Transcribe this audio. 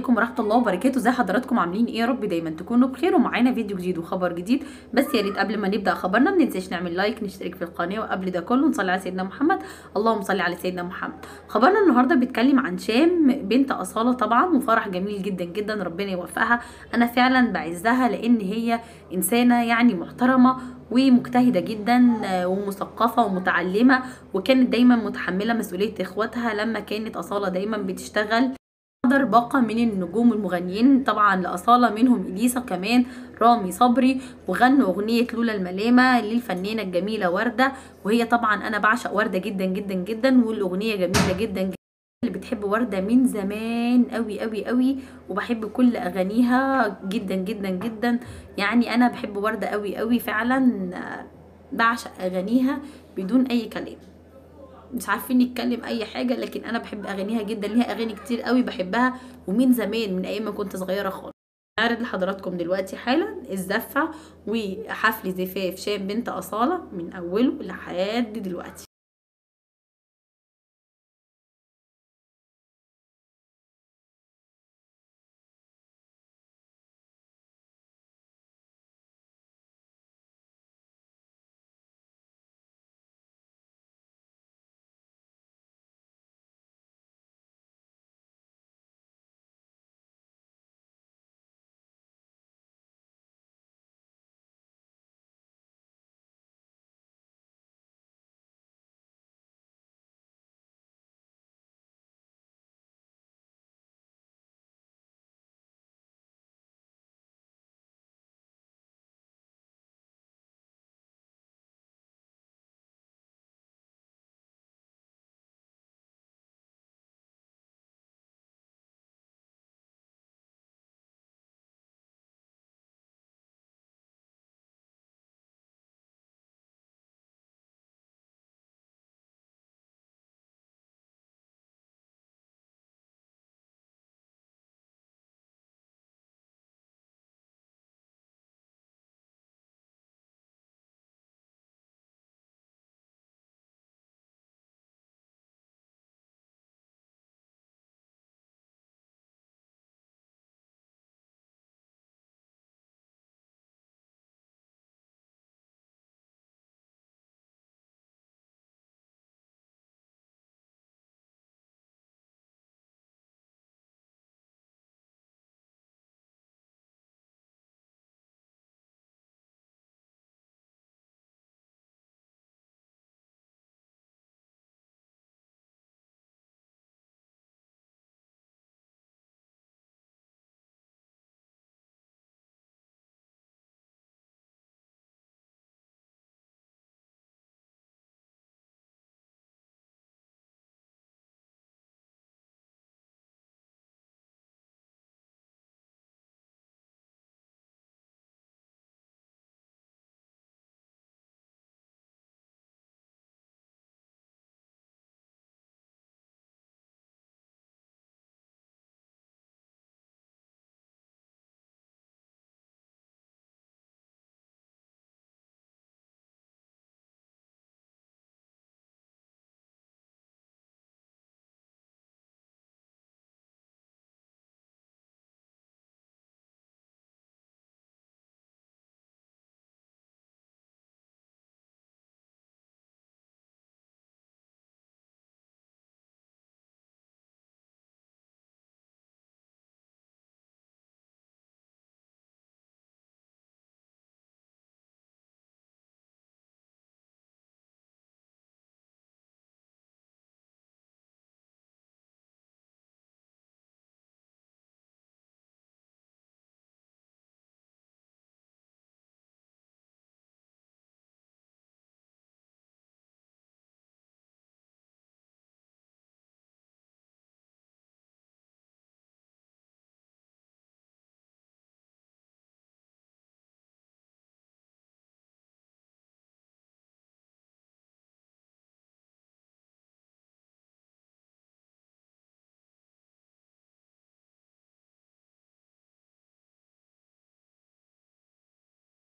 عليكم ورحمه الله وبركاته. ازي حضراتكم عاملين ايه؟ يا رب دايما تكونوا بخير ومعانا فيديو جديد وخبر جديد. بس يا ريت قبل ما نبدا خبرنا ما ننساش نعمل لايك، نشترك في القناه، وقبل ده كله نصلي على سيدنا محمد. اللهم صل على سيدنا محمد. خبرنا النهارده بيتكلم عن شام بنت اصاله طبعا، وفرح جميل جدا جدا، ربنا يوفقها. انا فعلا بعزها لان هي انسانه يعني محترمه ومجتهده جدا ومثقفه ومتعلمه، وكانت دايما متحمله مسؤوليه اخواتها لما كانت اصاله دايما بتشتغل. حضر باقة من النجوم المغنيين طبعا لأصالة، منهم إليسا كمان رامي صبري، وغنوا أغنية لولا الملامة للفنانة الجميلة وردة. وهي طبعا أنا بعشق وردة جدا جدا جدا، والأغنية جميلة جدا جدا. اللي بتحب وردة من زمان قوي قوي قوي، وبحب كل أغانيها جدا جدا جدا. يعني أنا بحب وردة قوي قوي فعلا، بعشق أغانيها بدون أي كلام. مش عارفين نتكلم اي حاجه، لكن انا بحب اغانيها جدا، ليها اغاني كتير قوي بحبها ومن زمان، من ايام ما كنت صغيره خالص. هعرض لحضراتكم دلوقتي حالا الزفه وحفل زفاف شام بنت اصاله من اوله لحد دلوقتي.